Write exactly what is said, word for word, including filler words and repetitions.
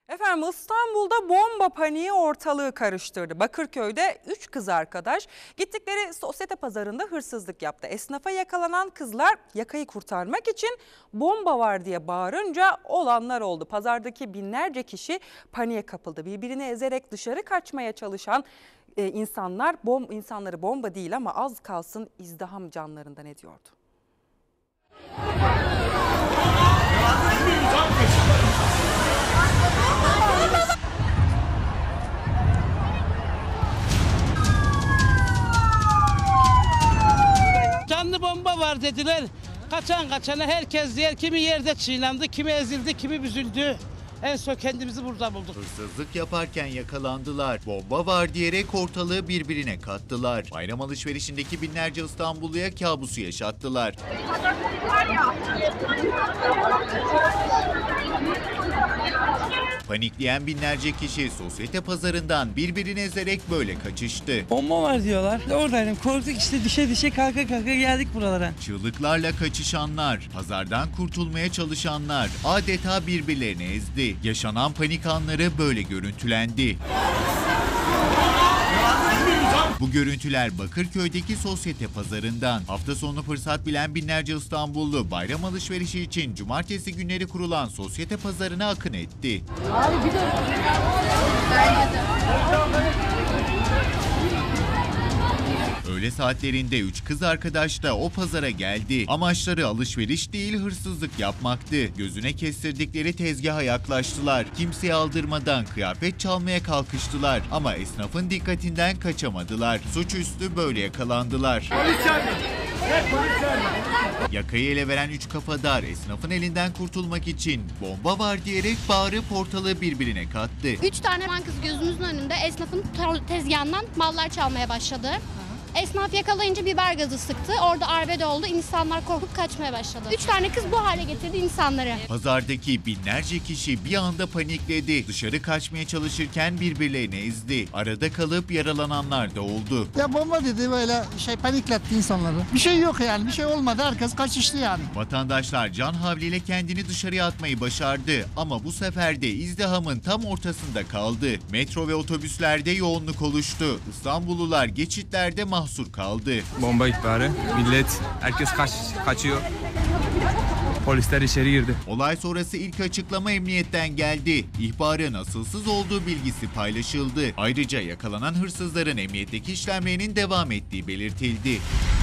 Efendim İstanbul'da bomba paniği ortalığı karıştırdı. Bakırköy'de üç kız arkadaş gittikleri sosyete pazarında hırsızlık yaptı. Esnafa yakalanan kızlar yakayı kurtarmak için bomba var diye bağırınca olanlar oldu. Pazardaki binlerce kişi paniğe kapıldı. Birbirini ezerek dışarı kaçmaya çalışan e, insanlar bom insanları bomba değil ama az kalsın izdiham canlarından ediyordu. Canlı bomba var dediler. Kaçan kaçana herkes diğer kimi yerde çiğnendi, kimi ezildi, kimi büzüldü. En son kendimizi burada bulduk. Hırsızlık yaparken yakalandılar. Bomba var diyerek ortalığı birbirine kattılar. Bayram alışverişindeki binlerce İstanbulluya kabusu yaşattılar. Panikleyen binlerce kişi sosyete pazarından birbirini ezerek böyle kaçıştı. Bomba var diyorlar. Oradaydım. Korktuk işte düşe düşe kalka kalka geldik buralara. Çığlıklarla kaçışanlar, pazardan kurtulmaya çalışanlar adeta birbirlerini ezdi. Yaşanan panik anları böyle görüntülendi. Bu görüntüler Bakırköy'deki sosyete pazarından. Hafta sonu fırsat bilen binlerce İstanbullu bayram alışverişi için cumartesi günleri kurulan sosyete pazarına akın etti. Öğle saatlerinde üç kız arkadaş da o pazara geldi. Amaçları alışveriş değil hırsızlık yapmaktı. Gözüne kestirdikleri tezgaha yaklaştılar. Kimseye aldırmadan kıyafet çalmaya kalkıştılar. Ama esnafın dikkatinden kaçamadılar. Suçüstü böyle yakalandılar. Yakayı ele veren üç kafadar esnafın elinden kurtulmak için bomba var diyerek bağırıp ortalığı birbirine kattı. Üç tane man kız gözümüzün önünde esnafın tezgahından mallar çalmaya başladı. Esnaf yakalayınca biber gazı sıktı. Orada arbede oldu. İnsanlar korkup kaçmaya başladı. Üç tane kız bu hale getirdi insanları. Pazardaki binlerce kişi bir anda panikledi. Dışarı kaçmaya çalışırken birbirlerini ezdi. Arada kalıp yaralananlar da oldu. Ya bomba dedi böyle şey panikletti insanları. Bir şey yok yani bir şey olmadı herkes kaçıştı yani. Vatandaşlar can havliyle kendini dışarıya atmayı başardı. Ama bu sefer de izdihamın tam ortasında kaldı. Metro ve otobüslerde yoğunluk oluştu. İstanbullular geçitlerde mahsur kaldı. Bomba ihbarı, millet, herkes kaç, kaçıyor. Polisler içeri girdi. Olay sonrası ilk açıklama emniyetten geldi. İhbarın asılsız olduğu bilgisi paylaşıldı. Ayrıca yakalanan hırsızların emniyetteki işlemlerinin devam ettiği belirtildi.